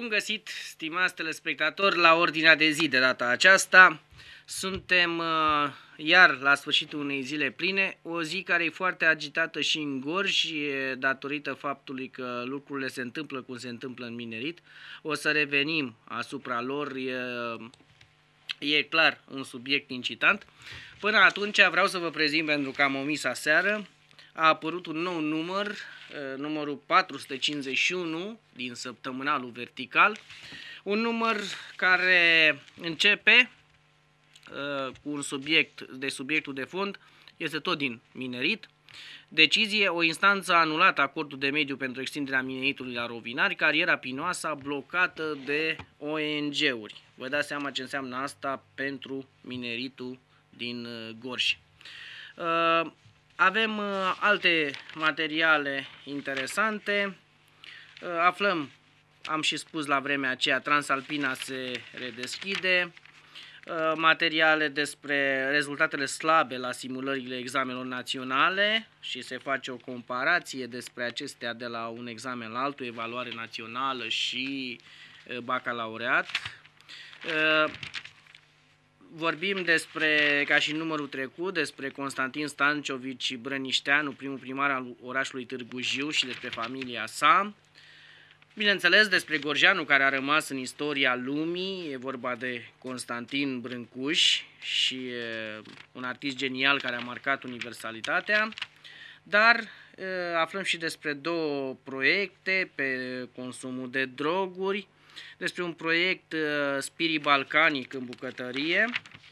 găsit, stimați telespectatori, la ordinea de zi de data aceasta. Suntem iar la sfârșitul unei zile pline, o zi care e foarte agitată și în Gorj, datorită faptului că lucrurile se întâmplă cum se întâmplă în minerit. O să revenim asupra lor, e clar un subiect incitant. Până atunci vreau să vă prezint, pentru că am omis aseară, a apărut un nou număr, numărul 451 din săptămânalul Vertical, un număr care începe cu un subiectul de fond, este tot din minerit. Decizie: o instanță a anulat acordul de mediu pentru extinderea mineritului la Rovinari, cariera pinoasă blocată de ONG-uri. Vă dați seama ce înseamnă asta pentru mineritul din Gorj. Avem alte materiale interesante. Aflăm, am și spus la vremea aceea, Transalpina se redeschide. Materiale despre rezultatele slabe la simulările examenelor naționale și se face o comparație despre acestea de la un examen la altul, evaluare națională și bacalaureat. Vorbim despre, ca și în numărul trecut, despre Constantin Stanciovici Brănișteanu, primul primar al orașului Târgu Jiu, și despre familia sa. Bineînțeles, despre gorjeanul care a rămas în istoria lumii, e vorba de Constantin Brâncuș și un artist genial care a marcat universalitatea. Dar aflăm și despre două proiecte pe consumul de droguri, despre un proiect Spirit Balcanic în bucătărie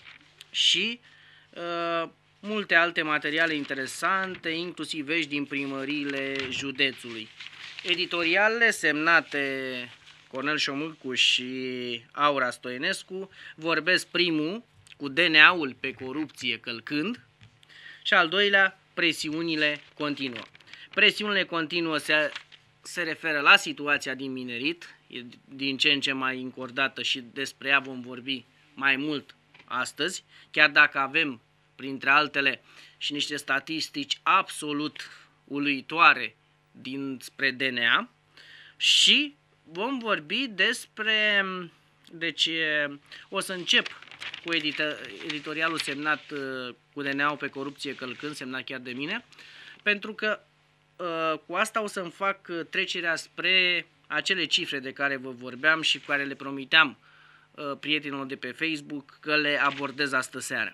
și multe alte materiale interesante, inclusiv vești din primăriile județului. Editorialele semnate Cornel Șomâlcu și Aura Stoienescu vorbesc, primul cu DNA-ul pe corupție călcând și al doilea presiunile continuă. Presiunile continuă se referă la situația din minerit, e din ce în ce mai încordată și despre ea vom vorbi mai mult astăzi, chiar dacă avem, printre altele, și niște statistici absolut uluitoare dinspre DNA, și vom vorbi despre, deci o să încep cu editorialul semnat cu DNA-ul pe corupție călcând, semnat chiar de mine, pentru că cu asta o să-mi fac trecerea spre acele cifre de care vă vorbeam și care le promiteam prietenilor de pe Facebook că le abordez astă seară.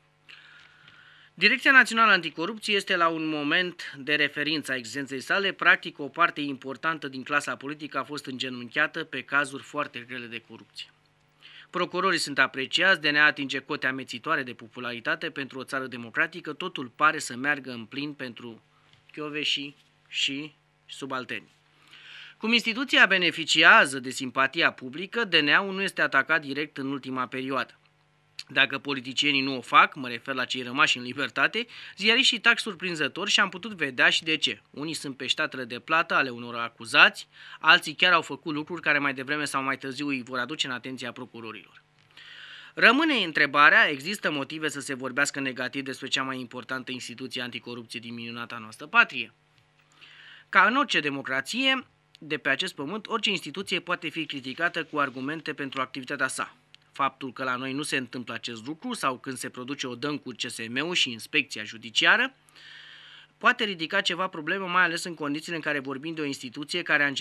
Direcția Națională Anticorupție este la un moment de referință a existenței sale. Practic, o parte importantă din clasa politică a fost îngenunchiată pe cazuri foarte grele de corupție. Procurorii sunt apreciați, DNA atinge cote amețitoare de popularitate pentru o țară democratică, totul pare să meargă în plin pentru chioveșii și subalterni. Cum instituția beneficiază de simpatia publică, DNA-ul nu este atacat direct în ultima perioadă. Dacă politicienii nu o fac, mă refer la cei rămași în libertate, ziariștii tac surprinzător și am putut vedea și de ce. Unii sunt pe ștatele de plată ale unor acuzați, alții chiar au făcut lucruri care mai devreme sau mai târziu îi vor aduce în atenția procurorilor. Rămâne întrebarea: există motive să se vorbească negativ despre cea mai importantă instituție anticorupție din minunata noastră patrie? Ca în orice democrație de pe acest pământ, orice instituție poate fi criticată cu argumente pentru activitatea sa. Faptul că la noi nu se întâmplă acest lucru sau când se produce o dăm cu CSM-ul și inspecția judiciară poate ridica ceva probleme, mai ales în condițiile în care vorbim de o instituție care a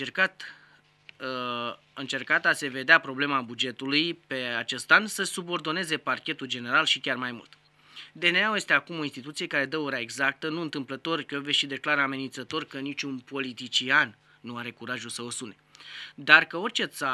încercat a se vedea problema bugetului pe acest an să subordoneze parchetul general și chiar mai mult. DNA-ul este acum o instituție care dă ora exactă, nu întâmplător și declară amenințător că niciun politician nu are curajul să o sune. Doar că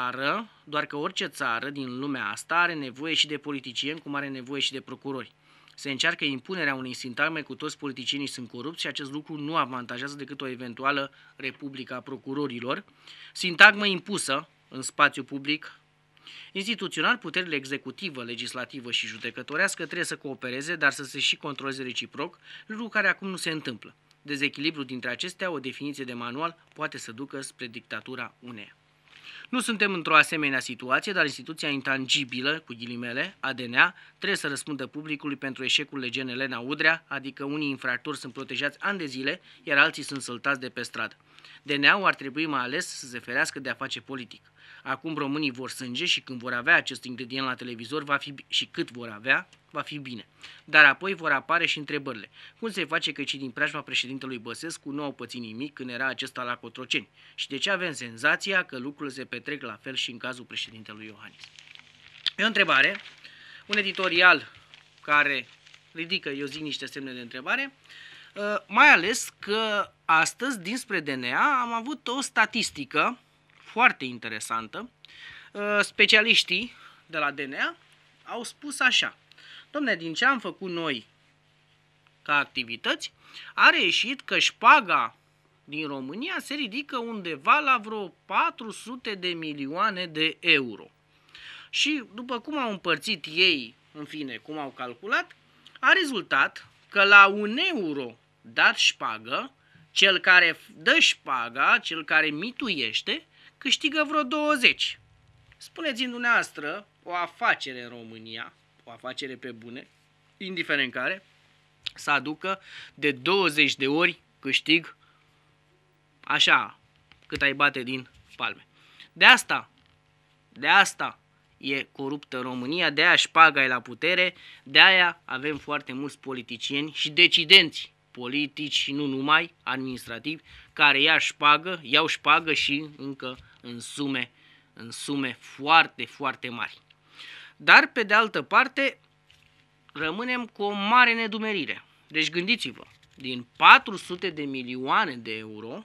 orice țară din lumea asta are nevoie și de politicieni, cum are nevoie și de procurori. Se încearcă impunerea unei sintagme cu toți politicienii sunt corupți și acest lucru nu avantajează decât o eventuală republică a procurorilor, sintagmă impusă în spațiu public. Instituțional, puterile executivă, legislativă și judecătorească trebuie să coopereze, dar să se și controleze reciproc, lucru care acum nu se întâmplă. Dezechilibru dintre acestea, o definiție de manual, poate să ducă spre dictatura uneia. Nu suntem într-o asemenea situație, dar instituția intangibilă, cu ghilimele, ADNA, trebuie să răspundă publicului pentru eșecul legii Elena Udrea, adică unii infractori sunt protejați ani de zile, iar alții sunt săltați de pe stradă. DNA-ul ar trebui mai ales să se ferească de a face politic. Acum românii vor sânge și când vor avea acest ingredient la televizor va fi, și cât vor avea, va fi bine. Dar apoi vor apare și întrebările. Cum se face că cei din preajma președintelui Băsescu nu au pățit nimic când era acesta la Cotroceni? Și de ce avem senzația că lucrurile se petrec la fel și în cazul președintelui Iohannis? E o întrebare, un editorial care ridică, eu zic, niște semne de întrebare, mai ales că astăzi, dinspre DNA, am avut o statistică foarte interesantă. Specialiștii de la DNA au spus așa: dom'le, din ce am făcut noi ca activități, a reieșit că șpaga din România se ridică undeva la vreo 400 de milioane de euro. Și după cum au împărțit ei, în fine, cum au calculat, a rezultat că la 1 euro dat șpagă, cel care dă șpaga, cel care mituiește, câștigă vreo 20. Spuneți-mi dumneavoastră o afacere în România, o afacere pe bune, indiferent care, să aducă de 20 de ori câștig așa, cât ai bate din palme. De asta e coruptă România, de aia șpaga e la putere, de aia avem foarte mulți politicieni și decidenți politici și nu numai, administrativi, care iau șpagă și încă în sume foarte, foarte mari. Dar, pe de altă parte, rămânem cu o mare nedumerire. Deci gândiți-vă, din 400 de milioane de euro,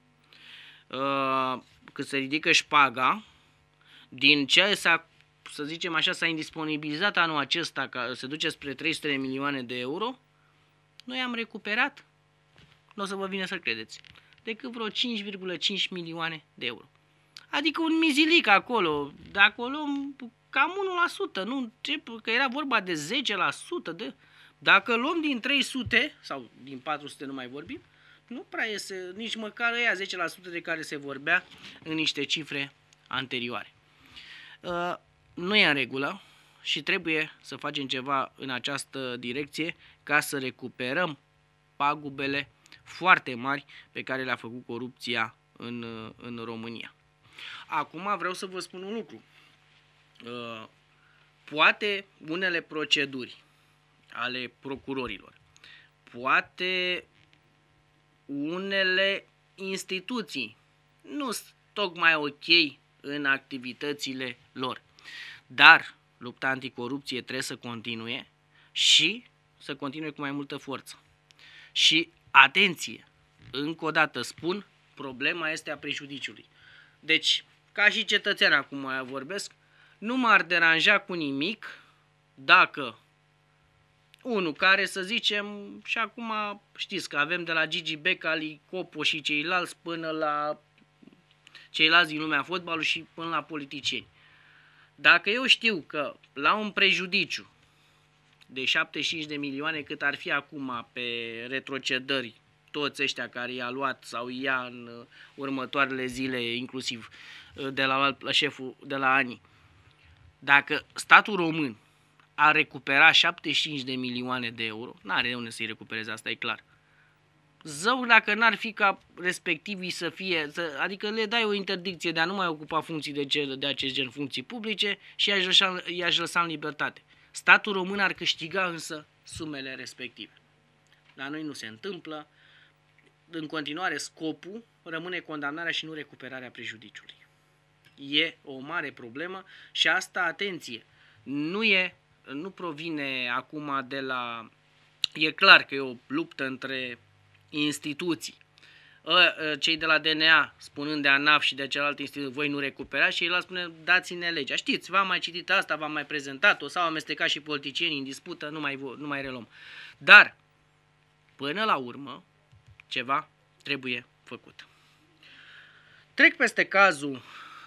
cât se ridică șpaga, din ce să zicem așa, s-a indisponibilizat anul acesta, ca se duce spre 300 de milioane de euro, noi am recuperat, nu o să vă vină să credeți, decât vreo 5,5 milioane de euro. Adică un mizilic acolo, de acolo cam 1%, nu? Că era vorba de 10%. Dacă luăm din 300, sau din 400 nu mai vorbim, nu prea iese nici măcar ăia 10% de care se vorbea în niște cifre anterioare. Nu e în regulă și trebuie să facem ceva în această direcție ca să recuperăm pagubele foarte mari pe care le-a făcut corupția în România. Acum vreau să vă spun un lucru. Poate unele proceduri ale procurorilor, poate unele instituții nu sunt tocmai ok în activitățile lor. Dar lupta anticorupție trebuie să continue și să continue cu mai multă forță. Și atenție, încă o dată spun, problema este a prejudiciului. Deci, ca și cetățean acum mai vorbesc, nu m-ar deranja cu nimic dacă unul care, să zicem, și acum știți că avem de la Gigi Becali, Copo și ceilalți până la ceilalți din lumea fotbalului și până la politicieni. Dacă eu știu că la un prejudiciu de 75 de milioane cât ar fi acum pe retrocedări, toți ăștia care i-a luat sau ia în următoarele zile, inclusiv de la șeful de la ANI, dacă statul român a recuperat 75 de milioane de euro, n-are de unde să-i recupereze, asta e clar. Zău dacă n-ar fi ca respectivii să fie, adică le dai o interdicție de a nu mai ocupa funcții de acest gen, funcții publice, și i-aș lăsa în libertate. Statul român ar câștiga însă sumele respective. La noi nu se întâmplă. În continuare, scopul rămâne condamnarea și nu recuperarea prejudiciului. E o mare problemă și asta, atenție, nu provine acum de la... E clar că e o luptă între instituții. Cei de la DNA spunând de ANAF și de celelalte instituții, voi nu recuperați, și ceilalți spune, dați-ne legea. Știți, v-am mai citit asta, v-am mai prezentat-o, s-au amestecat și politicienii în dispută, nu mai reluăm. Dar, până la urmă, ceva trebuie făcut. Trec peste cazul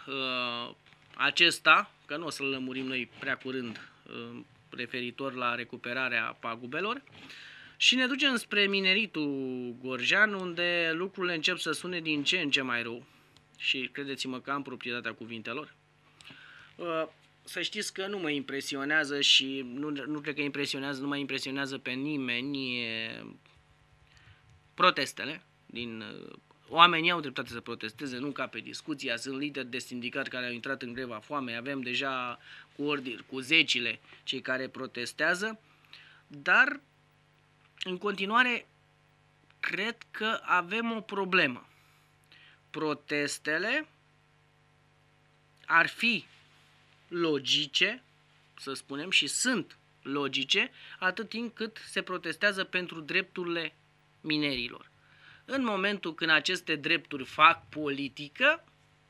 acesta, că nu o să-l lămurim noi prea curând, referitor la recuperarea pagubelor, și ne ducem spre mineritul Gorjean, unde lucrurile încep să sune din ce în ce mai rău. Și credeți-mă că am proprietatea cuvintelor. Să știți că nu mă impresionează și nu cred că nu mă impresionează pe nimeni protestele din oamenii au dreptate să protesteze, nu ca pe discuția, sunt lideri de sindicat care au intrat în greva foamei, avem deja cu zecile cei care protestează, dar în continuare cred că avem o problemă. Protestele ar fi logice, să spunem, și sunt logice, atât timp cât se protestează pentru drepturile minerilor. În momentul când aceste drepturi fac politică,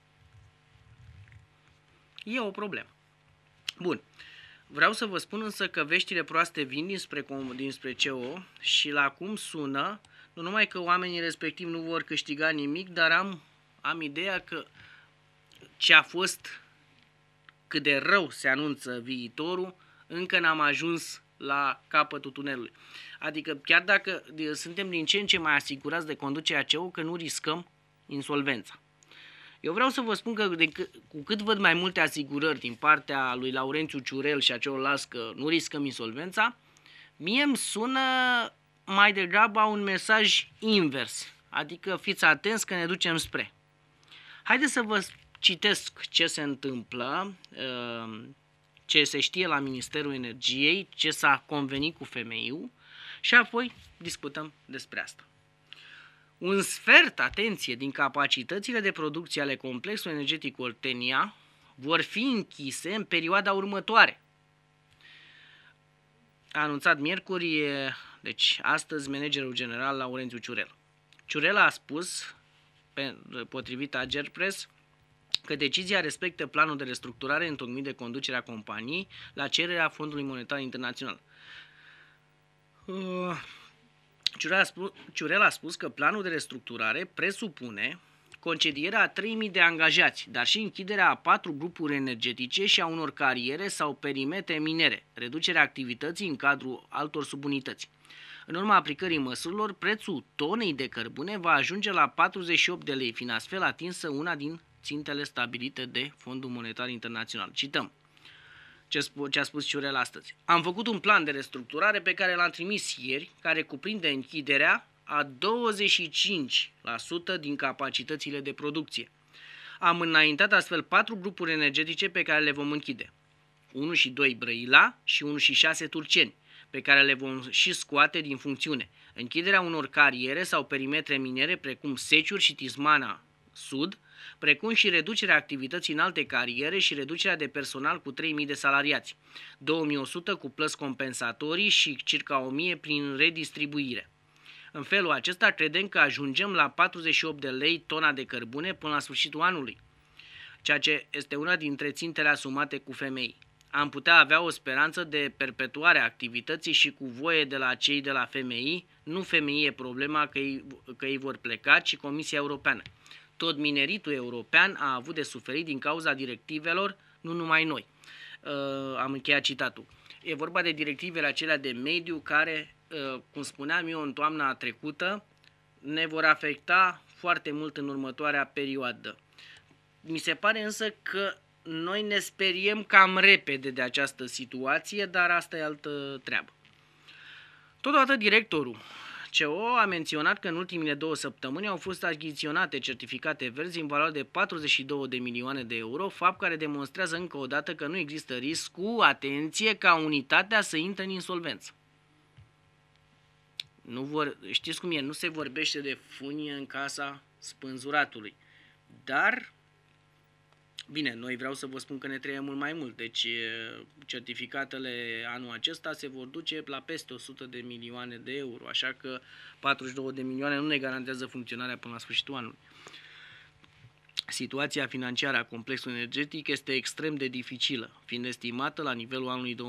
e o problemă. Bun. Vreau să vă spun însă că veștile proaste vin dinspre CO și la cum sună, nu numai că oamenii respectiv nu vor câștiga nimic, dar am ideea că ce a fost, cât de rău se anunță viitorul, încă n-am ajuns la capătul tunelului. Adică chiar dacă suntem din ce în ce mai asigurați de conducerea CO, că nu riscăm insolvența. Eu vreau să vă spun că cu cât văd mai multe asigurări din partea lui Laurențiu Ciurel și a celorlalți că nu riscăm insolvența, mie îmi sună mai degrabă un mesaj invers. Adică fiți atenți că ne ducem spre. Haideți să vă citesc ce se întâmplă, ce se știe la Ministerul Energiei, ce s-a convenit cu FMI-ul și apoi discutăm despre asta. Un sfert, atenție, din capacitățile de producție ale complexului energetic Oltenia vor fi închise în perioada următoare. A anunțat miercuri, deci astăzi, managerul general Laurențiu Ciurel. Ciurel a spus, potrivit Agerpres, că decizia respectă planul de restructurare întocmit de conducerea companiei la cererea Fondului Monetar Internațional. Ciurel a spus că planul de restructurare presupune concedierea a 3.000 de angajați, dar și închiderea a 4 grupuri energetice și a unor cariere sau perimetre minere, reducerea activității în cadrul altor subunități. În urma aplicării măsurilor, prețul tonei de cărbune va ajunge la 48 de lei, fiind astfel atinsă una din țintele stabilite de Fondul Monetar Internațional. Cităm ce a spus Ciurel astăzi. Am făcut un plan de restructurare pe care l-am trimis ieri, care cuprinde închiderea a 25% din capacitățile de producție. Am înaintat astfel 4 grupuri energetice pe care le vom închide. 1 și 2 Brăila și 1 și 6 Turceni, pe care le vom și scoate din funcțiune. Închiderea unor cariere sau perimetre minere precum Seciuri și Tismana Sud, precum și reducerea activității în alte cariere și reducerea de personal cu 3.000 de salariați, 2.100 cu plăți compensatorii și circa 1.000 prin redistribuire. În felul acesta credem că ajungem la 48 de lei tona de cărbune până la sfârșitul anului, ceea ce este una dintre țintele asumate cu FMI. Am putea avea o speranță de perpetuare a activității și cu voie de la cei de la FMI. Nu FMI e problema că ei vor pleca, ci Comisia Europeană. Tot mineritul european a avut de suferit din cauza directivelor, nu numai noi. Am încheiat citatul. E vorba de directivele acelea de mediu care, cum spuneam eu în toamna trecută, ne vor afecta foarte mult în următoarea perioadă. Mi se pare însă că noi ne speriem cam repede de această situație, dar asta e altă treabă. Totodată directorul CO a menționat că în ultimile 2 săptămâni au fost achiziționate certificate verzi în valoare de 42 de milioane de euro, fapt care demonstrează încă o dată că nu există riscul, atenție, ca unitatea să intre în insolvență. Știți cum e, nu se vorbește de funie în casa spânzuratului, dar bine, noi vreau să vă spun că ne trebuie mult mai mult, deci certificatele anul acesta se vor duce la peste 100 de milioane de euro, așa că 42 de milioane nu ne garantează funcționarea până la sfârșitul anului. Situația financiară a complexului energetic este extrem de dificilă, fiind estimate la nivelul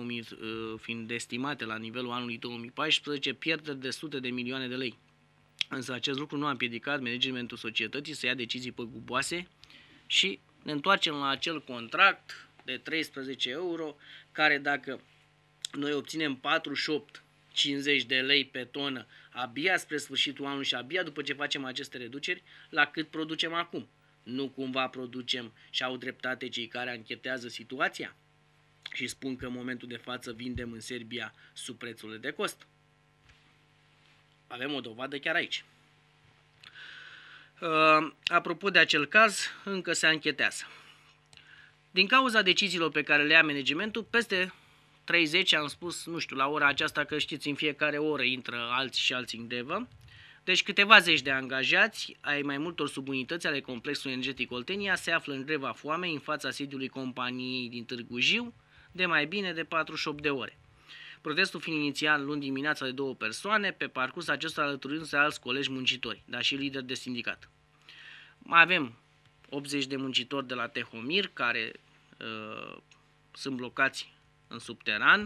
anului 2014 pierderi de sute de milioane de lei. Însă acest lucru nu a împiedicat managementul societății să ia decizii păguboase și ne întoarcem la acel contract de 13 euro, care dacă noi obținem 48,50 de lei pe tonă abia spre sfârșitul anului și abia după ce facem aceste reduceri, la cât producem acum? Nu cumva producem și au dreptate cei care anchetează situația și spun că în momentul de față vindem în Serbia sub prețurile de cost? Avem o dovadă chiar aici. Apropo de acel caz, încă se anchetează. Din cauza deciziilor pe care le ia managementul, peste 30, am spus, nu știu, la ora aceasta, că știți, în fiecare oră intră alții și alții în grevă. Deci câteva zeci de angajați ai mai multor subunități ale complexului energetic Oltenia se află în greva foamei în fața sediului companiei din Târgu Jiu de mai bine de 48 de ore. Protestul fiind inițial luni dimineața de 2 persoane, pe parcurs acestora alăturându-se alți colegi muncitori, dar și lideri de sindicat. Mai avem 80 de muncitori de la Tehomir care sunt blocați în subteran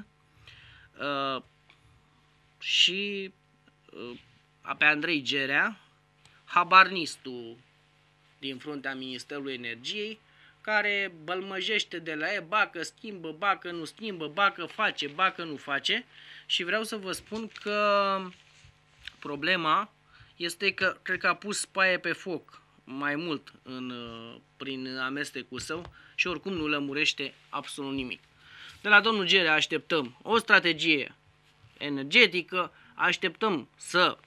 și pe Andrei Gerea, habarnistul din fruntea Ministerului Energiei, care bălmăjește de la ei, bacă schimbă, bacă nu schimbă, bacă face, bacă nu face. Și vreau să vă spun că problema este că cred că a pus paie pe foc mai mult prin amestecul său și oricum nu lămurește absolut nimic. De la domnul Gerea așteptăm o strategie energetică, așteptăm să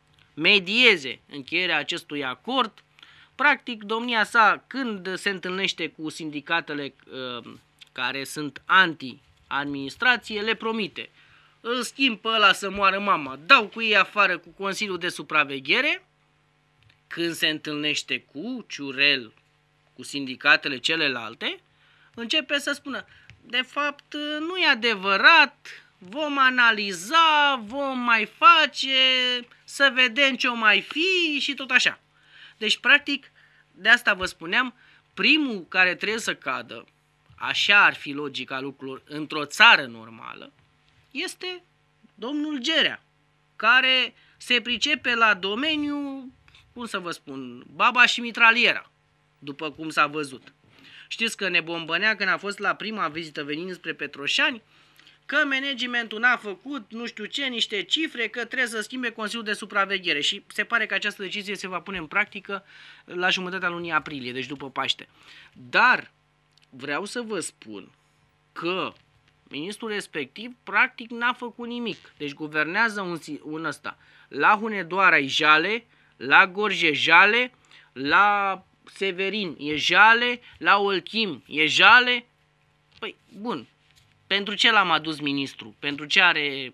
medieze încheierea acestui acord. Practic, domnia sa, când se întâlnește cu sindicatele care sunt anti-administrație, le promite: îl schimb pe ăla să moară mama, dau cu ei afară cu Consiliul de Supraveghere. Când se întâlnește cu Ciurel, cu sindicatele celelalte, începe să spună: de fapt, nu e adevărat, vom analiza, vom mai face, să vedem ce o mai fi și tot așa. Deci, practic, de asta vă spuneam, primul care trebuie să cadă, așa ar fi logica lucrurilor într-o țară normală, este domnul Gerea, care se pricepe la domeniu, cum să vă spun, baba și mitraliera, după cum s-a văzut. Știți că ne bombănea când a fost la prima vizită venind spre Petroșani, că managementul n-a făcut nu știu ce, niște cifre, că trebuie să schimbe Consiliul de Supraveghere și se pare că această decizie se va pune în practică la jumătatea lunii aprilie, deci după Paște. Dar vreau să vă spun că ministrul respectiv practic n-a făcut nimic. Deci guvernează un ăsta. La Hunedoara e jale, la Gorj e jale, la Severin e jale, la Olchim e jale. Păi, bun. Pentru ce l-am adus ministru? Pentru ce are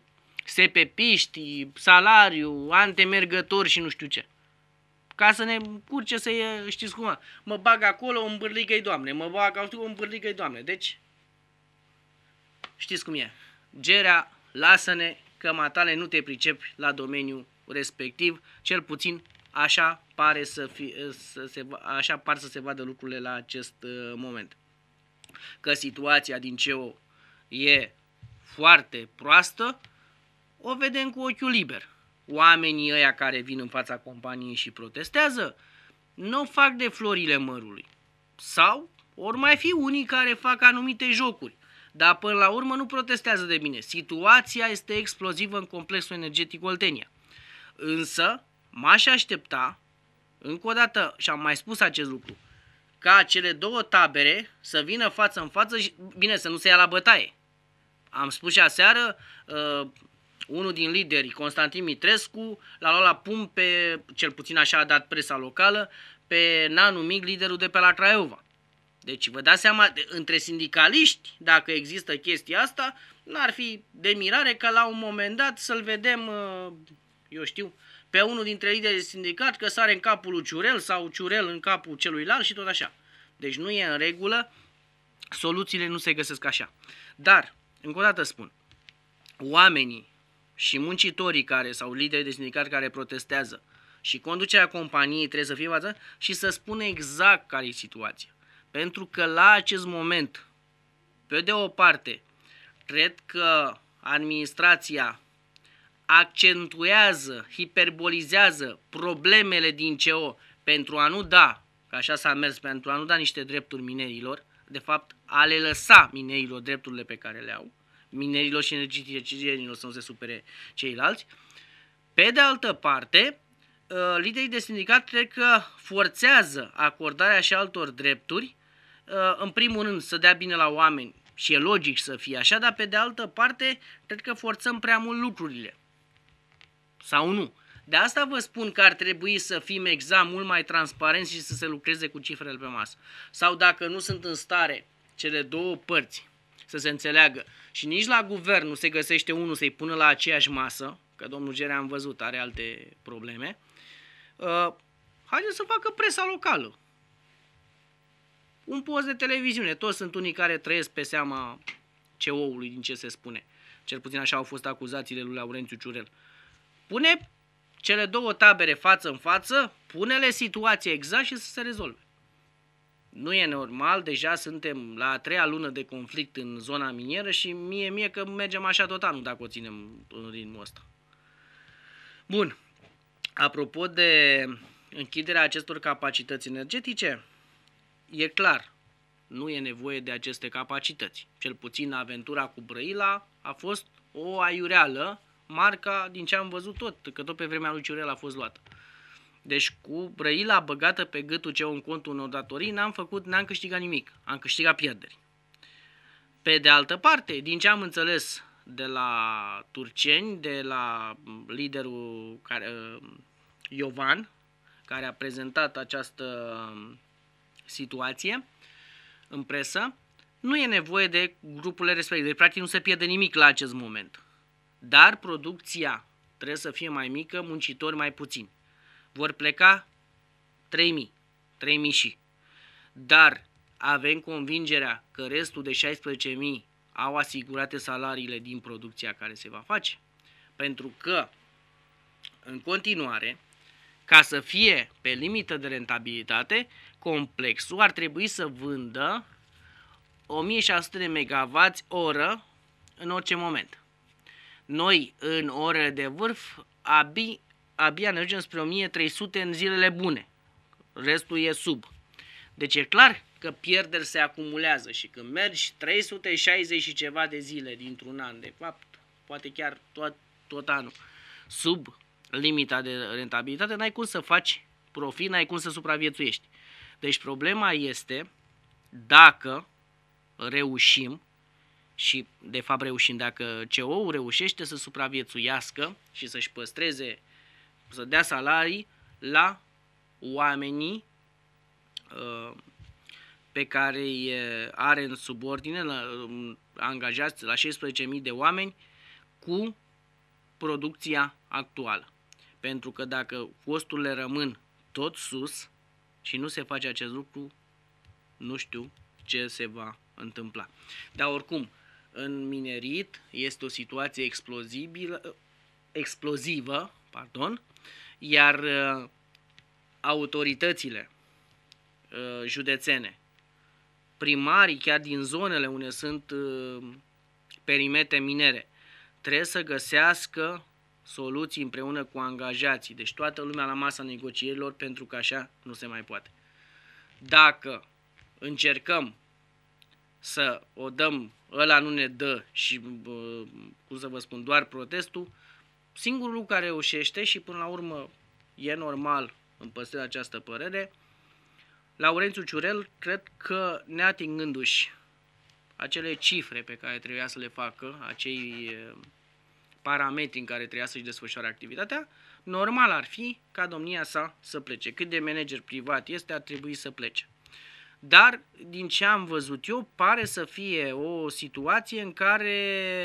SPP-ști, salariu, antemergători și nu știu ce? Ca să ne curce să știți cum, mă bag acolo, o îmbârligă-i Doamne, mă bag acolo, o îmbârligă-i Doamne. Deci, știți cum e. Gerea, lasă-ne că matale nu te pricepi la domeniul respectiv, cel puțin așa pare așa par să se vadă lucrurile la acest moment. Că situația din CO e foarte proastă, o vedem cu ochiul liber. Oamenii ăia care vin în fața companiei și protestează nu o fac de florile mărului. Sau ori mai fi unii care fac anumite jocuri, dar până la urmă nu protestează de bine. Situația este explozivă în complexul energetic Oltenia. Însă m-aș aștepta, încă o dată, și am mai spus acest lucru, ca cele două tabere să vină față în față și, bine, să nu se ia la bătaie. Am spus și aseară, unul din lideri, Constantin Mitrescu, l-a luat la pumn pe, cel puțin așa a dat presa locală, pe Nanu Mig, liderul de pe la Craiova. Deci vă dați seama, între sindicaliști, dacă există chestia asta, n-ar fi de mirare că la un moment dat să-l vedem, eu știu, pe unul dintre liderii de sindicat că sare în capul lui Ciurel sau Ciurel în capul celuilalt și tot așa. Deci nu e în regulă, soluțiile nu se găsesc așa. Dar, încă o dată spun, oamenii și muncitorii care sau liderii de sindicat care protestează și conducerea companiei trebuie să fie față și să spună exact care e situația. Pentru că la acest moment, pe de o parte, cred că administrația accentuează, hiperbolizează problemele din CO pentru a nu da, că așa s-a mers, pentru a nu da niște drepturi minerilor, de fapt a le lăsa minerilor drepturile pe care le au, minerilor și energicienilor să nu se supere ceilalți. Pe de altă parte, liderii de sindicat cred că forțează acordarea și altor drepturi, în primul rând să dea bine la oameni și e logic să fie așa, dar pe de altă parte cred că forțăm prea mult lucrurile. Sau nu? De asta vă spun că ar trebui să fim exact mult mai transparenți și să se lucreze cu cifrele pe masă. Sau dacă nu sunt în stare cele două părți să se înțeleagă și nici la guvern nu se găsește unul să-i pună la aceeași masă, că domnul Gerea am văzut, are alte probleme, haideți să facă presa locală. Un post de televiziune. Toți sunt unii care trăiesc pe seama CEO-ului, din ce se spune. Cel puțin așa au fost acuzațiile lui Laurențiu Ciurel. Pune cele două tabere față în față, pune-le situația exact și să se rezolve. Nu e normal, deja suntem la a 3-a lună de conflict în zona minieră și mie că mergem așa tot anul dacă o ținem în ritmul ăsta. Bun. Apropo de închiderea acestor capacități energetice, e clar, nu e nevoie de aceste capacități. Cel puțin aventura cu Brăila a fost o aiureală, marca din ce am văzut că tot pe vremea lui Ciurel a fost luată. Deci cu Brăila băgată pe gâtul ce în contul unor datorii n-am câștigat nimic, am câștigat pierderi. Pe de altă parte, din ce am înțeles de la turceni, de la liderul Iovan, care a prezentat această situație în presă, nu e nevoie de grupurile respective. Practic nu se pierde nimic la acest moment. Dar producția trebuie să fie mai mică, muncitori mai puțini. Vor pleca 3.000 și. Dar avem convingerea că restul de 16.000 au asigurate salariile din producția care se va face. Pentru că, în continuare, ca să fie pe limită de rentabilitate, complexul ar trebui să vândă 1600 de MW oră în orice moment. Noi, în orele de vârf, abia ne ajungem spre 1300 în zilele bune. Restul e sub. Deci e clar că pierderi se acumulează și când mergi 360 și ceva de zile dintr-un an, de fapt, poate chiar tot anul, sub limita de rentabilitate, n-ai cum să faci profit, n-ai cum să supraviețuiești. Deci problema este dacă reușim, și de fapt reușim, dacă CEO-ul reușește să supraviețuiască și să-și păstreze, să dea salarii la oamenii pe care îi are în subordine, angajați la 16.000 de oameni cu producția actuală. Pentru că dacă costurile rămân tot sus și nu se face acest lucru, nu știu ce se va întâmpla. Dar oricum, în minerit este o situație explozivă, iar autoritățile județene, primarii chiar din zonele unde sunt perimetre minere, trebuie să găsească soluții împreună cu angajații. Deci toată lumea la masa negocierilor, pentru că așa nu se mai poate. Dacă încercăm să o dăm, ăla nu ne dă și, cum să vă spun, doar protestul, singurul lucru care reușește și până la urmă e normal în păstrarea această părere, Laurențiu Ciurel, cred că neatingându-și acele cifre pe care trebuia să le facă, acei parametri în care trebuia să-și desfășoare activitatea, normal ar fi ca domnia sa să plece. Cât de manager privat este, ar trebui să plece. Dar, din ce am văzut eu, pare să fie o situație în care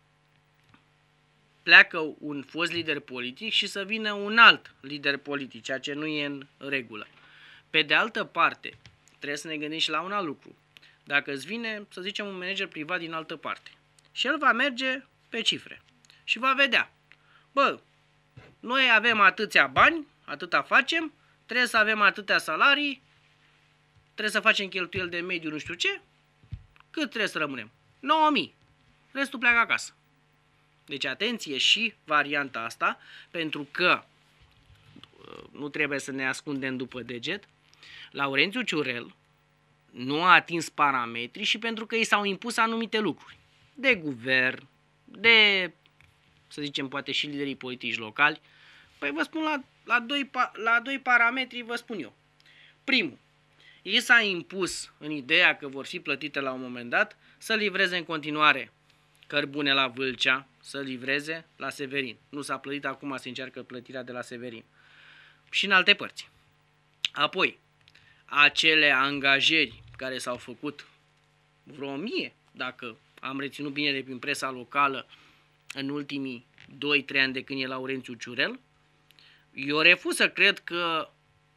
pleacă un fost lider politic și să vină un alt lider politic, ceea ce nu e în regulă. Pe de altă parte, trebuie să ne gândim și la un alt lucru. Dacă îți vine, să zicem, un manager privat din altă parte și el va merge pe cifre și va vedea, bă, noi avem atâția bani, atâta facem, trebuie să avem atâtea salarii, trebuie să facem cheltuieli de mediu, nu știu ce, cât trebuie să rămânem? 9.000. Restul pleacă acasă. Deci atenție și varianta asta, pentru că nu trebuie să ne ascundem după deget, Laurențiu Ciurel nu a atins parametrii și pentru că i s-au impus anumite lucruri. De guvern, de, să zicem, poate și liderii politici locali. Păi vă spun la doi parametri, vă spun eu. Primul, i s-a impus în ideea că vor fi plătite la un moment dat să livreze în continuare cărbune la Vâlcea, să livreze la Severin. Nu s-a plătit, acum se încearcă plătirea de la Severin. Și în alte părți. Apoi, acele angajări care s-au făcut, vreo 1000, dacă am reținut bine de prin presa locală, în ultimii 2-3 ani de când e Laurențiu Ciurel, eu refuz să cred că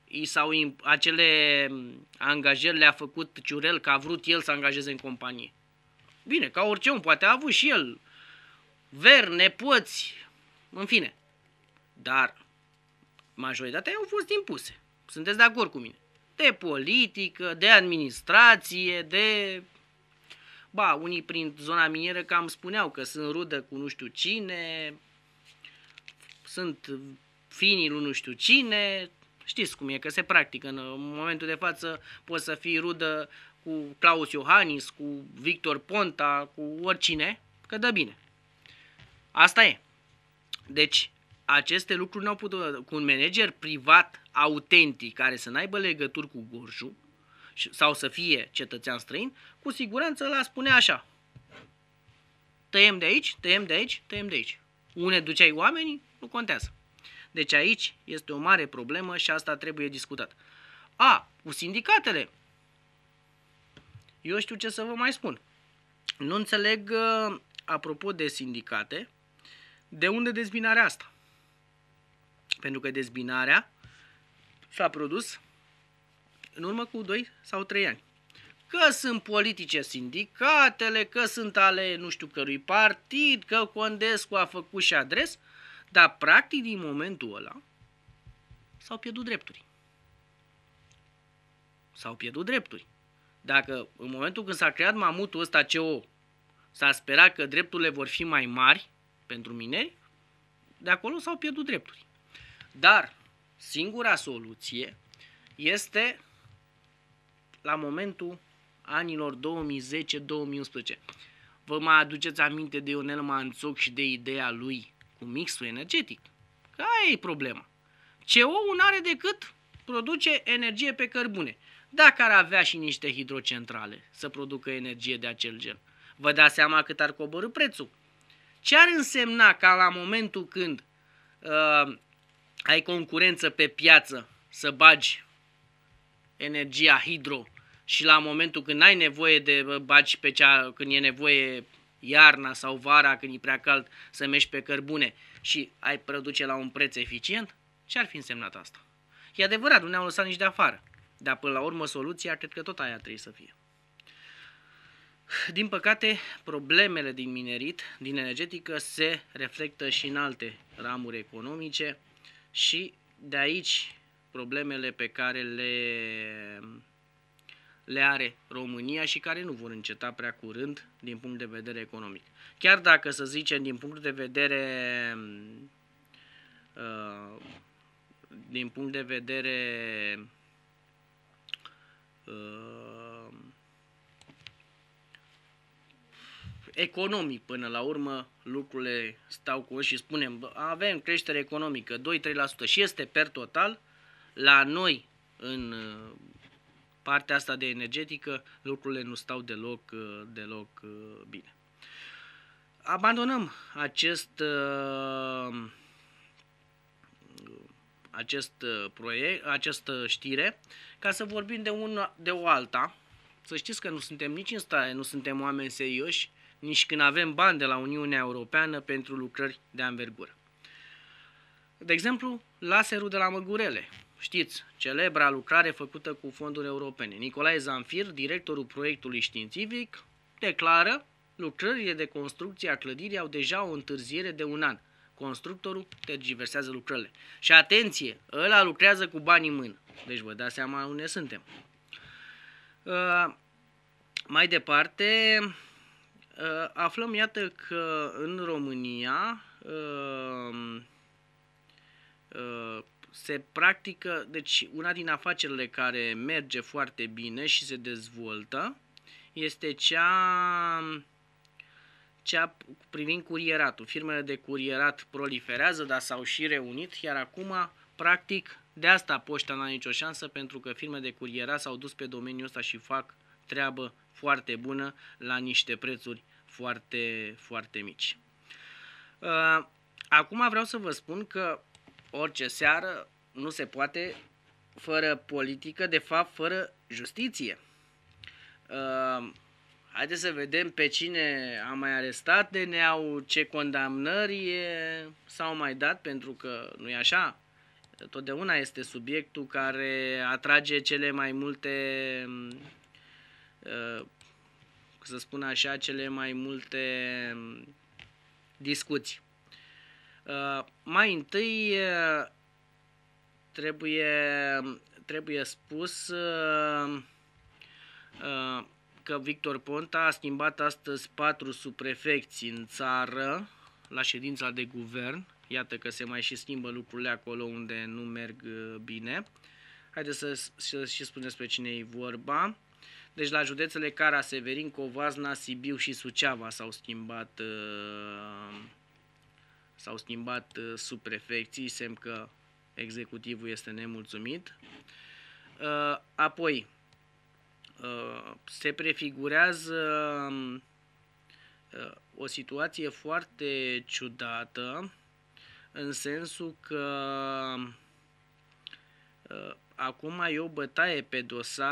acele angajări le-a făcut Ciurel, că a vrut el să angajeze în companie. Bine, ca orice om, poate a avut și el veri, nepoți, în fine. Dar majoritatea au fost impuse. Sunteți de acord cu mine? De politică, de administrație, de... Ba, unii prin zona minieră cam spuneau că sunt rudă cu nu știu cine, sunt finii lui nu știu cine. Știți cum e, că se practică. În momentul de față poți să fii rudă cu Claus Iohannis, cu Victor Ponta, cu oricine, că dă bine. Asta e. Deci, aceste lucruri n-au putut, cu un manager privat autentic care să n-aibă legături cu Gorju sau să fie cetățean străin, cu siguranță l-a spune așa: tăiem de aici, tăiem de aici, tăiem de aici. Unde duceai oamenii, nu contează. Deci aici este o mare problemă și asta trebuie discutat. Cu sindicatele. Eu știu ce să vă mai spun. Nu înțeleg, apropo de sindicate, de unde dezbinarea asta. Pentru că dezbinarea s-a produs în urmă cu 2 sau 3 ani. Că sunt politice sindicatele, că sunt ale nu știu cărui partid, că Condescu a făcut și adres, dar practic din momentul ăla s-au pierdut drepturi. S-au pierdut drepturi. Dacă în momentul când s-a creat mamutul ăsta CO, s-a sperat că drepturile vor fi mai mari pentru mineri, de acolo s-au pierdut drepturi. Dar singura soluție este la momentul anilor 2010-2011. Vă mai aduceți aminte de Ionel Manțoc și de ideea lui cu mixul energetic? Că aia e problema. CO-ul n-are decât produce energie pe cărbune. Dacă ar avea și niște hidrocentrale să producă energie de acel gen, vă dați seama cât ar coborî prețul? Ce ar însemna ca la momentul când ai concurență pe piață să bagi energia hidro și la momentul când ai nevoie de bagi pe cea, când e nevoie iarna sau vara, când e prea cald, să mergi pe cărbune și ai produce la un preț eficient? Ce ar fi însemnat asta? E adevărat, nu ne-au lăsat nici de afară. Dar până la urmă soluția cred că tot aia trebuie să fie. Din păcate, problemele din minerit, din energetică, se reflectă și în alte ramuri economice și de aici problemele pe care le are România și care nu vor înceta prea curând din punct de vedere economic. Chiar dacă, să zicem, din punct de vedere economic, până la urmă, lucrurile stau cu și spunem, avem creștere economică 2-3% și este per total, la noi, în partea asta de energetică, lucrurile nu stau deloc bine. Abandonăm acest proiect, această știre, ca să vorbim de o alta. Să știți că nu suntem nici în stare, nu suntem oameni serioși, nici când avem bani de la Uniunea Europeană pentru lucrări de anvergură. De exemplu, laserul de la Măgurele. Știți, celebra lucrare făcută cu fonduri europene. Nicolae Zamfir, directorul proiectului științific, declară: lucrările de construcție a clădirii au deja o întârziere de 1 an. Constructorul tergiversează lucrările. Și atenție, ăla lucrează cu bani în mână. Deci vă dați seama unde suntem. Mai departe, aflăm, iată, că în România se practică, deci una din afacerile care merge foarte bine și se dezvoltă este cea privind curieratul. Firmele de curierat proliferează, dar s-au și reunit, iar acum, practic, de asta poșta n-a nicio șansă, pentru că firmele de curierat s-au dus pe domeniul ăsta și fac treabă foarte bună la niște prețuri foarte, foarte mici. Acum vreau să vă spun că orice seară nu se poate fără politică, de fapt fără justiție. Haideți să vedem pe cine a mai arestat DNA-ul, ce condamnări s-au mai dat, pentru că nu e așa. Totdeauna este subiectul care atrage cele mai multe, să spun așa, cele mai multe discuții. Mai întâi trebuie spus că Victor Ponta a schimbat astăzi 4 subprefecți în țară la ședința de guvern. Iată că se mai și schimbă lucrurile acolo unde nu merg bine. Haideți să și spun despre cine e vorba. Deci la județele Cara, Severin, Covasna, Sibiu și Suceava s-au schimbat subprefecții, semn că executivul este nemulțumit. Apoi se prefigurează o situație foarte ciudată, în sensul că acum e o bătaie pe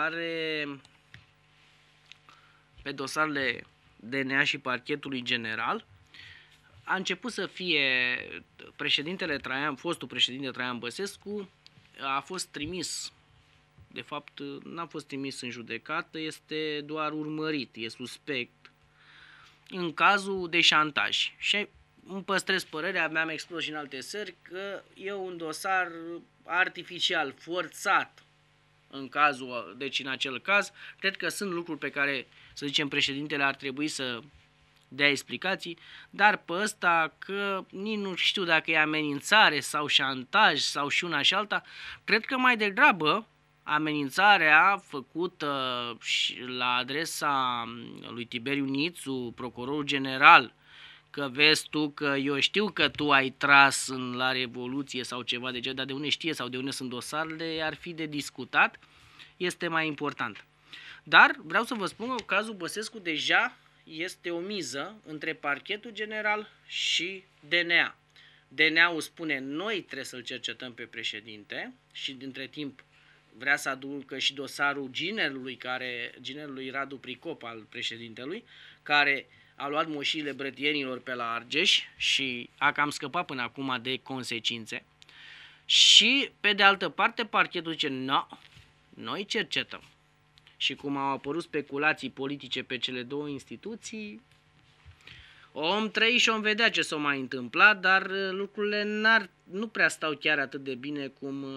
dosarele DNA și Parchetului General. A început să fie fostul președinte Traian Băsescu a fost trimis. De fapt, n-a fost trimis în judecată, este doar urmărit, e suspect în cazul de șantaj. Și îmi păstrez părerea, mi-am expus și în alte țări, că e un dosar artificial, forțat deci în acel caz. Cred că sunt lucruri pe care, să zicem, președintele ar trebui să dea explicații, dar pe ăsta că nici nu știu dacă e amenințare sau șantaj sau și una și alta, cred că mai degrabă amenințarea făcută la adresa lui Tiberiu Nițu, procurorul general, că vezi tu că eu știu că tu ai tras la Revoluție sau ceva de genul, dar de unde știe sau de unde sunt dosarele, ar fi de discutat, este mai important. Dar vreau să vă spun că cazul Băsescu deja este o miză între Parchetul General și DNA. DNA-ul spune noi trebuie să-l cercetăm pe președinte și între timp vrea să aducă și dosarul ginerului Radu Pricop al președintelui, care a luat moșiile brătienilor pe la Argeș și a cam scăpat până acum de consecințe. Și pe de altă parte Parchetul zice, noi cercetăm. Și cum au apărut speculații politice pe cele două instituții, om trăi și om vedea ce s-a mai întâmplat, dar lucrurile nu prea stau chiar atât de bine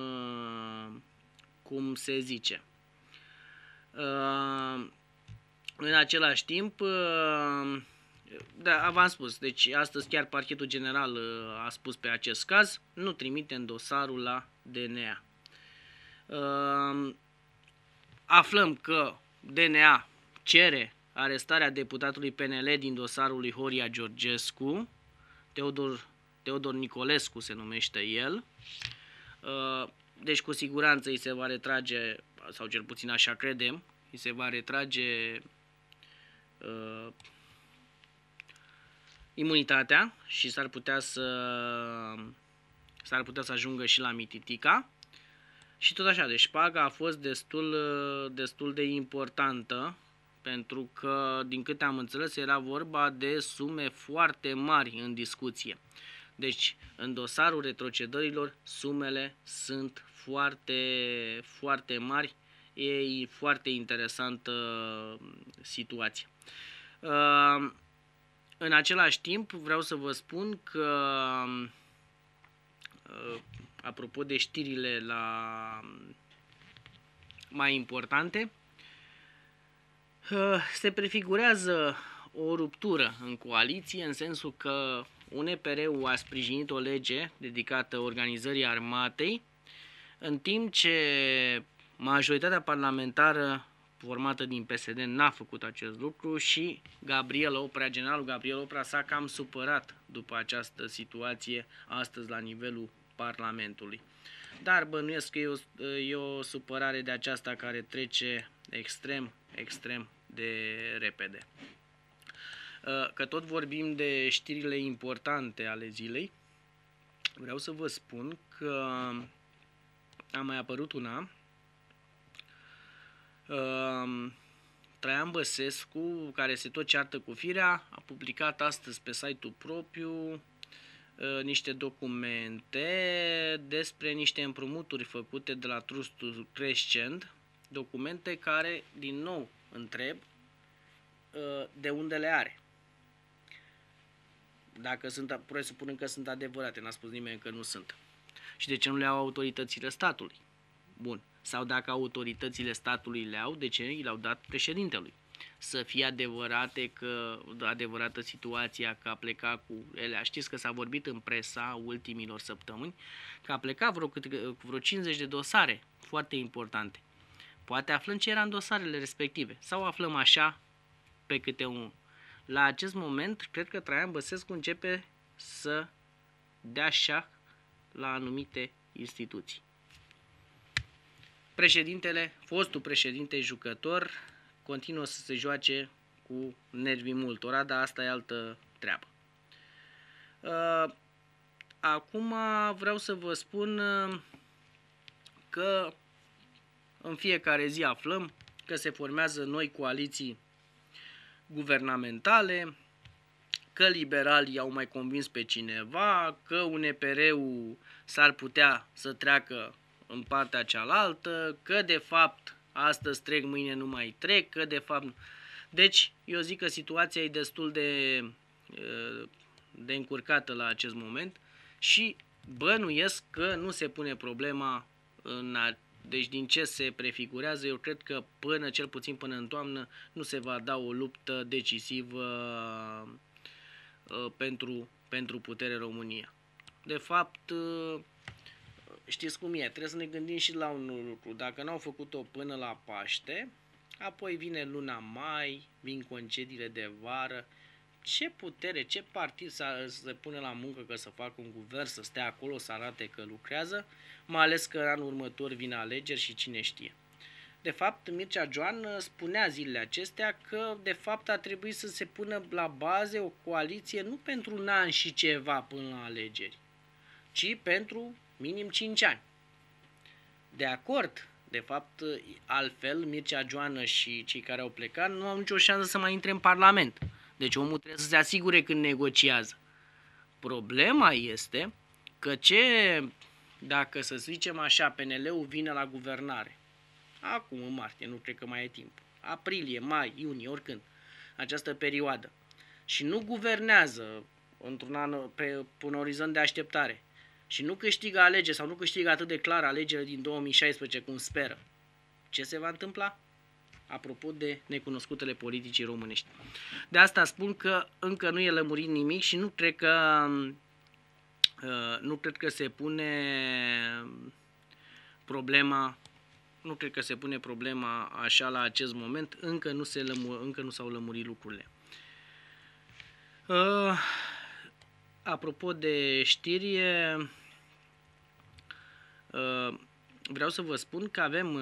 cum se zice. În același timp, da, v-am spus, deci astăzi chiar Parchetul General a spus pe acest caz, nu trimitem dosarul la DNA. Aflăm că DNA cere arestarea deputatului PNL din dosarul lui Horia Georgescu, Teodor Nicolescu se numește el. Deci cu siguranță îi se va retrage, sau cel puțin așa credem, îi se va retrage imunitatea și s-ar putea să ajungă și la mititica. Și tot așa, deci paga a fost destul de importantă, pentru că, din câte am înțeles, era vorba de sume foarte mari în discuție. Deci, în dosarul retrocedărilor, sumele sunt foarte, foarte mari. E foarte interesantă situația. În același timp, vreau să vă spun că, apropo de știrile mai importante, se prefigurează o ruptură în coaliție, în sensul că UNPR-ul a sprijinit o lege dedicată organizării armatei, în timp ce majoritatea parlamentară formată din PSD n-a făcut acest lucru și generalul Gabriel Oprea s-a cam supărat după această situație astăzi la nivelul Parlamentului. Dar bănuiesc că e o supărare de aceasta care trece extrem de repede. Că tot vorbim de știrile importante ale zilei, vreau să vă spun că a mai apărut una. Traian Băsescu, care se tot ceartă cu Firea, a publicat astăzi pe site-ul propriu niște documente despre niște împrumuturi făcute de la Trustul Crescent, documente care, din nou, întreb de unde le are. Dacă sunt, presupunând că sunt adevărate, n-a spus nimeni că nu sunt. Și de ce nu le au autoritățile statului? Bun. Sau dacă autoritățile statului le au, de ce i le-au dat președintelui? Să fie adevărată situația că a plecat cu ele. Știți că s-a vorbit în presa ultimilor săptămâni că a plecat vreo 50 de dosare foarte importante. Poate aflăm ce era în dosarele respective. Sau aflăm așa pe câte unul. La acest moment, cred că Traian Băsescu începe să dea șah la anumite instituții. Președintele, fostul președinte jucător, continuă să se joace cu nervii multora, dar asta e altă treabă. Acum vreau să vă spun că în fiecare zi aflăm că se formează noi coaliții guvernamentale, că liberalii au mai convins pe cineva, că UNPR-ul s-ar putea să treacă în partea cealaltă, că de fapt astăzi trec, mâine nu mai trec, că de fapt... Deci, eu zic că situația e destul de încurcată la acest moment și bănuiesc că nu se pune problema deci din ce se prefigurează, eu cred că cel puțin până în toamnă nu se va da o luptă decisivă pentru putere România. De fapt, știți cum e, trebuie să ne gândim și la un lucru. Dacă n-au făcut-o până la Paște, apoi vine luna mai, vin concediile de vară, ce putere, ce partid să pune la muncă că să facă un guvern, să stea acolo, să arate că lucrează, mai ales că în anul următor vin alegeri și cine știe. De fapt, Mircea Joan spunea zilele acestea că de fapt a trebuit să se pună la bază o coaliție nu pentru un an și ceva până la alegeri, ci pentru minim 5 ani. De acord, de fapt, altfel Mircea Joană și cei care au plecat nu au nicio șansă să mai intre în Parlament. Deci omul trebuie să se asigure când negociază. Problema este că dacă să zicem așa, PNL-ul vine la guvernare, acum în martie, nu cred că mai e timp, aprilie, mai, iunie, oricând, această perioadă, și nu guvernează într-un an pe un orizont de așteptare și nu câștigă alegeri sau nu câștigă atât de clar alegerile din 2016 cum speră, ce se va întâmpla? Apropo de necunoscutele politicii românești. De asta spun că încă nu e lămurit nimic și nu cred că se pune problema. Nu cred că se pune problema așa la acest moment. Încă nu s-au lămurit lucrurile. Apropo de știri, vreau să vă spun că avem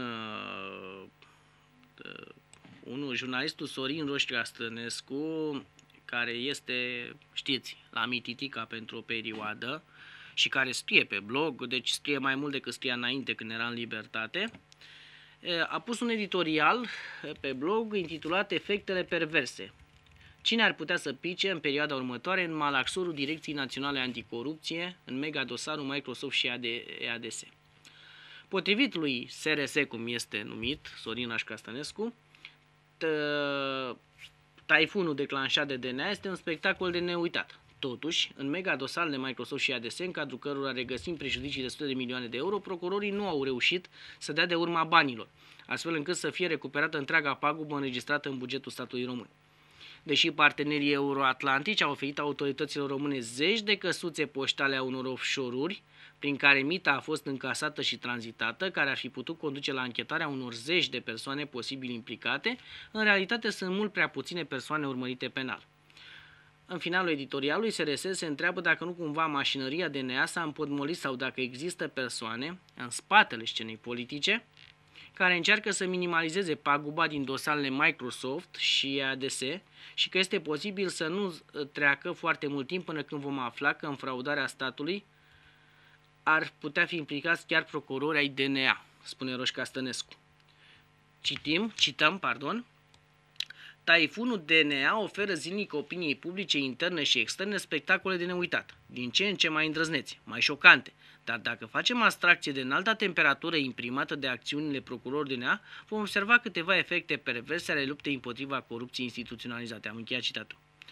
jurnalistul Sorin Roșca Stănescu, care este, știți, la Mititica pentru o perioadă și care scrie pe blog, deci scrie mai mult decât scria înainte când era în Libertate, a pus un editorial pe blog intitulat Efectele perverse. Cine ar putea să pice în perioada următoare în malaxorul Direcției Naționale Anticorupție în mega dosarul Microsoft și EADS? Potrivit lui SRS, cum este numit, Sorin Roșca Stănescu, taifunul declanșat de DNA este un spectacol de neuitat. Totuși, în mega dosarele Microsoft și ADS, în cadrul cărora regăsim prejudicii de sute de milioane de euro, procurorii nu au reușit să dea de urma banilor, astfel încât să fie recuperată întreaga pagubă înregistrată în bugetul statului român. Deși partenerii euroatlantici au oferit autorităților române zeci de căsuțe poștale a unor offshore-uri, prin care mita a fost încasată și tranzitată, care ar fi putut conduce la anchetarea unor zeci de persoane posibil implicate, în realitate sunt mult prea puține persoane urmărite penal. În finalul editorialului, SRS se întreabă dacă nu cumva mașinăria DNA s-a împotmolit sau dacă există persoane în spatele scenei politice care încearcă să minimalizeze paguba din dosarele Microsoft și ADS și că este posibil să nu treacă foarte mult timp până când vom afla că în fraudarea statului ar putea fi implicați chiar procurori ai DNA, spune Roșca Stănescu. Cităm. Taifunul DNA oferă zilnic opiniei publice interne și externe spectacole de neuitat, din ce în ce mai îndrăznețe, mai șocante. Dar dacă facem abstracție de înalta temperatură imprimată de acțiunile procurorilor DNA, vom observa câteva efecte perverse ale luptei împotriva corupției instituționalizate. Am încheiat citatul.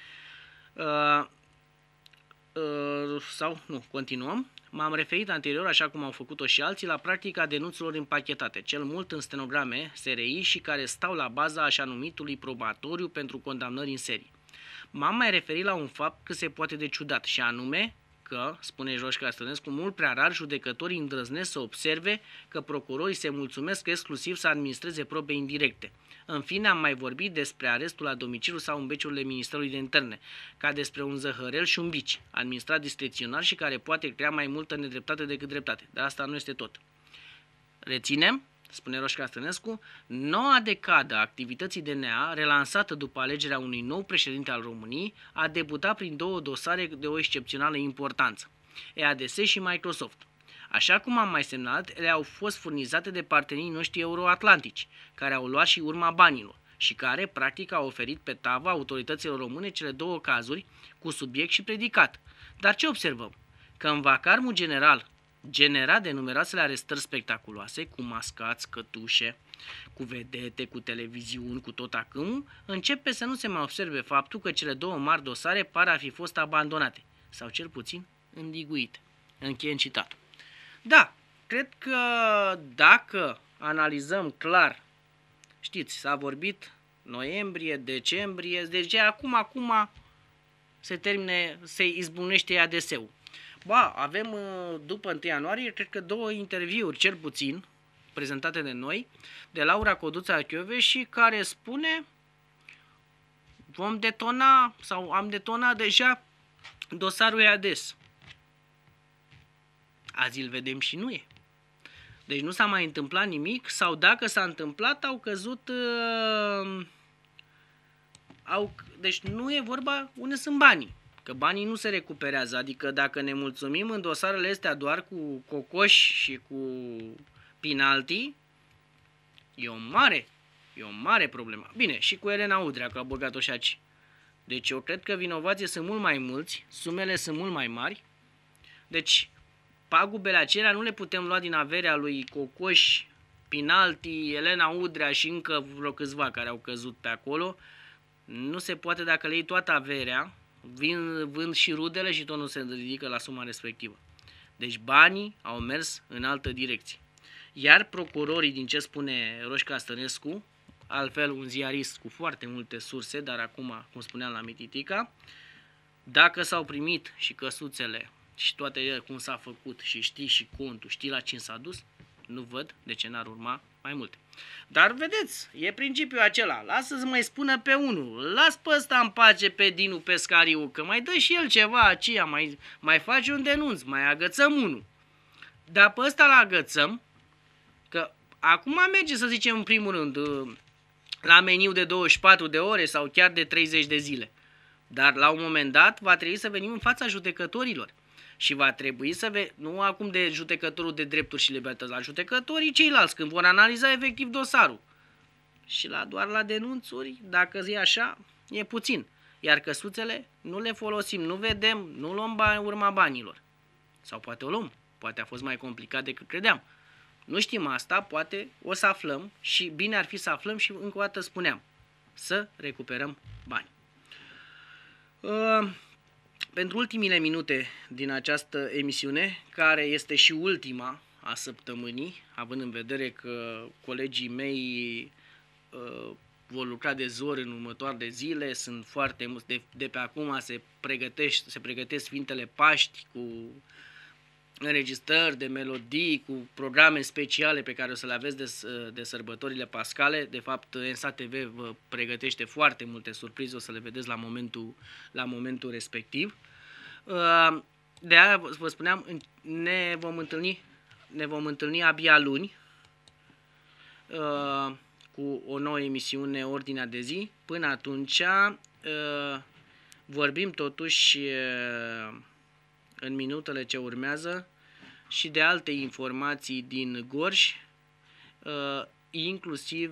Continuăm. M-am referit anterior, așa cum au făcut-o și alții, la practica denunțurilor împachetate, cel mult în stenograme SRI și care stau la baza așa numitului probatoriu pentru condamnări în serie. M-am mai referit la un fapt cât se poate de ciudat, și anume că, spune Roșca Stănescu, mult prea rar judecătorii îndrăznesc să observe că procurorii se mulțumesc exclusiv să administreze probe indirecte. În fine, am mai vorbit despre arestul la domiciliu sau în beciurile Ministerului de Interne, ca despre un zăhărel și un bici, administrat discreționar și care poate crea mai multă nedreptate decât dreptate. Dar asta nu este tot. Reținem, spune Roșca Stănescu, noua decadă a activității DNA, relansată după alegerea unui nou președinte al României, a debutat prin două dosare de o excepțională importanță, EADS și Microsoft. Așa cum am mai semnalat, ele au fost furnizate de partenerii noștri euroatlantici, care au luat și urma banilor și care, practic, au oferit pe tavă autorităților române cele două cazuri cu subiect și predicat. Dar ce observăm? Că în vacarmul general, generat de numeroasele arestări spectaculoase, cu mascați, cătușe, cu vedete, cu televiziuni, cu tot acâmul, începe să nu se mai observe faptul că cele două mari dosare par a fi fost abandonate, sau cel puțin îndiguite. Încheiem citatul. Da, cred că dacă analizăm clar, știți, s-a vorbit noiembrie, decembrie, deci acum se izbunește ADS-ul. Avem după 1 ianuarie, cred că 2 interviuri, cel puțin, prezentate de noi, de Laura Codruța Kövesi, care spune vom detona sau am detonat deja dosarul ADS. Azi îl vedem și nu e. Deci nu s-a mai întâmplat nimic sau dacă s-a întâmplat au căzut... Deci nu e vorba unde sunt banii. Că banii nu se recuperează. Adică dacă ne mulțumim în dosarele astea doar cu cocoși și cu penalti, e o mare problemă. Bine, și cu Elena Udrea, că a băgat-o și aici. Deci eu cred că vinovații sunt mult mai mulți, sumele sunt mult mai mari. Deci pagubele acelea nu le putem lua din averea lui Cocoș, Pinalti, Elena Udrea și încă vreo câțiva care au căzut pe acolo. Nu se poate dacă le iei toată averea, vând și rudele și tot nu se ridică la suma respectivă. Deci banii au mers în altă direcție. Iar procurorii, din ce spune Roșca Stănescu, altfel un ziarist cu foarte multe surse, dar acum, cum spuneam la Mititica, dacă s-au primit și căsuțele și toate ele cum s-a făcut și știi și contul, știi la cine s-a dus, nu văd de ce n-ar urma mai multe. Dar vedeți, e principiul acela, lasă-ți mai spună pe unul, las pe ăsta în pace pe Dinu Pescariu, că mai dă și el ceva aceea, mai face un denunț, mai agățăm unul. Dar pe ăsta l-agățăm, că acum merge să zicem în primul rând la meniu de 24 de ore sau chiar de 30 de zile. Dar la un moment dat va trebui să venim în fața judecătorilor. Și va trebui să nu acum de judecătorul de drepturi și libertăți, la judecătorii ceilalți, când vor analiza efectiv dosarul. Și doar la denunțuri, dacă zi așa, e puțin. Iar căsuțele nu le folosim, nu vedem, nu luăm urma banilor. Sau poate o luăm, poate a fost mai complicat decât credeam. Nu știm asta, poate o să aflăm și bine ar fi să aflăm și încă o dată spuneam, să recuperăm bani. Pentru ultimile minute din această emisiune, care este și ultima a săptămânii, având în vedere că colegii mei vor lucra de zori în următoarele zile, sunt foarte mulți, de pe acum se pregătesc Sfintele Paști cu înregistrări de melodii, cu programe speciale pe care o să le aveți de sărbătorile pascale. De fapt, ENSA TV vă pregătește foarte multe surprize, o să le vedeți la momentul respectiv. De aia vă spuneam, ne vom întâlni abia luni. cu o nouă emisiune Ordinea de zi. Până atunci vorbim totuși în minutele ce urmează și de alte informații din Gorj, inclusiv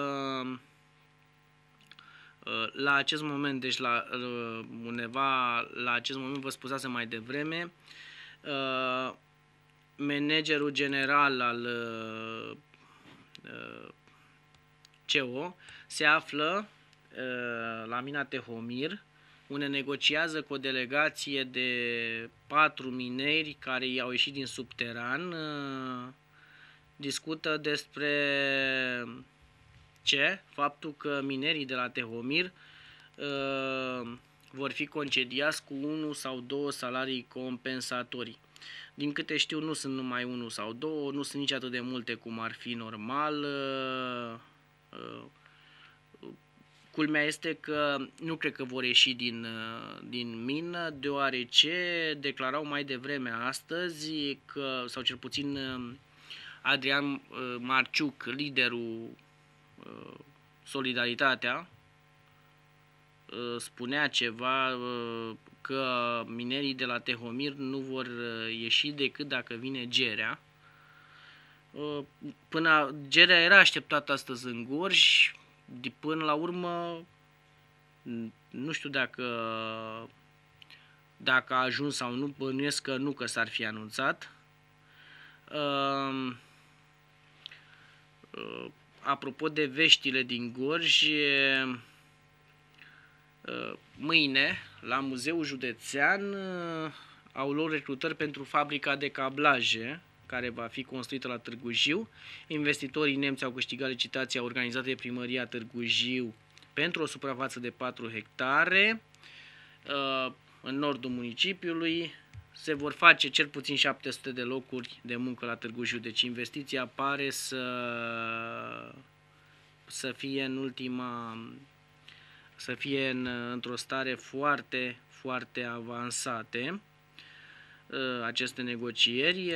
la acest moment, deci undeva la acest moment, vă spusasem mai devreme, managerul general al CO se află la mina Tehomir, unde negociază cu o delegație de 4 mineri care i-au ieșit din subteran. Discută despre ce? Faptul că minerii de la Tehomir vor fi concediați cu 1 sau 2 salarii compensatorii. Din câte știu, nu sunt numai 1 sau 2, nu sunt nici atât de multe cum ar fi normal. Culmea este că nu cred că vor ieși din mină, deoarece declarau mai devreme astăzi că, sau cel puțin Adrian Marciuc, liderul Solidaritatea, spunea ceva că minerii de la Tehomir nu vor ieși decât dacă vine Gerea. Gerea era așteptată astăzi în Gorj, până la urmă nu știu dacă a ajuns sau nu, bănuiesc că nu, că s-ar fi anunțat. Apropo de veștile din Gorj, mâine la Muzeul Județean au loc recrutări pentru fabrica de cablaje care va fi construită la Târgu Jiu. Investitorii nemți au câștigat licitația organizată de Primăria Târgu Jiu pentru o suprafață de 4 hectare în nordul municipiului. Se vor face cel puțin 700 de locuri de muncă la Târgu Jiu, deci investiția pare să fie într-o stare foarte, foarte avansate aceste negocieri.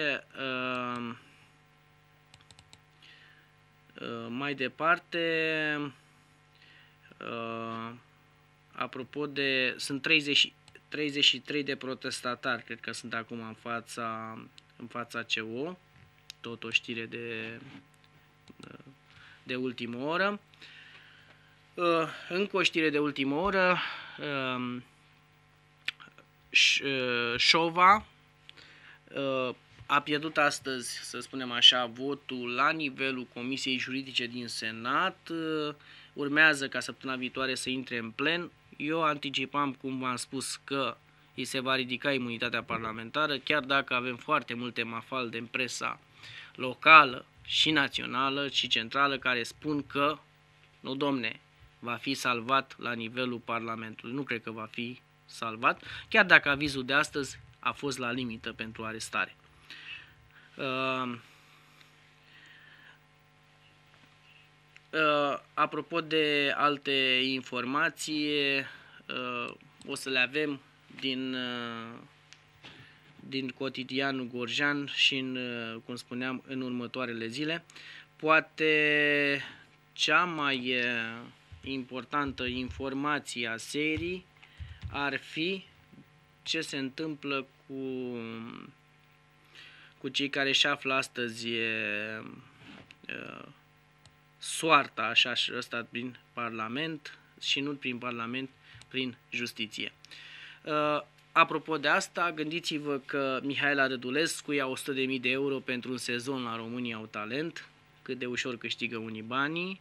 Mai departe, apropo de, sunt 33 de protestatari, cred că sunt acum în fața CO, tot o știre de ultimă oră. Încă o știre de ultimă oră, Șova a pierdut astăzi, să spunem așa, votul la nivelul Comisiei Juridice din Senat. Urmează ca săptămâna viitoare să intre în plen. Eu anticipam, cum v-am spus, că îi se va ridica imunitatea parlamentară, chiar dacă avem foarte multe mafalde în presa locală și națională și centrală care spun că, nu domne, va fi salvat la nivelul Parlamentului. Nu cred că va fi salvat, chiar dacă avizul de astăzi a fost la limită pentru arestare. Apropo de alte informații, o să le avem din cotidianul gorjean și, cum spuneam, în următoarele zile. Poate cea mai importantă informație a serii ar fi ce se întâmplă cu cei care își află astăzi soarta, așa, ăsta prin Parlament și nu prin Parlament, prin justiție. Apropo de asta, gândiți-vă că Mihaela Rădulescu ia 100.000 de euro pentru un sezon la România au talent, cât de ușor câștigă unii banii.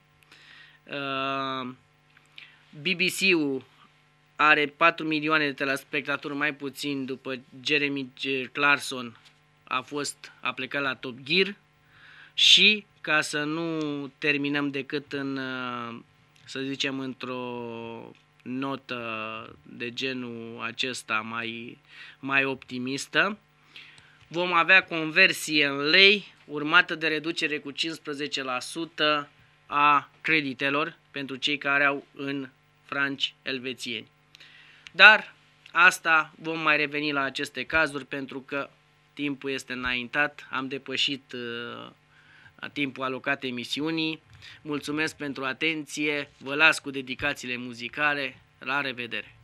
BBC-ul are 4 milioane de telespectatori mai puțin după Jeremy Clarkson a plecat la Top Gear. Și ca să nu terminăm decât să zicem, într-o notă de genul acesta mai optimistă, vom avea conversie în lei urmată de reducere cu 15% a creditelor pentru cei care au în franci elvețieni. Dar asta vom mai reveni la aceste cazuri pentru că timpul este înaintat, am depășit timpul alocat emisiunii. Mulțumesc pentru atenție, vă las cu dedicațiile muzicale, la revedere!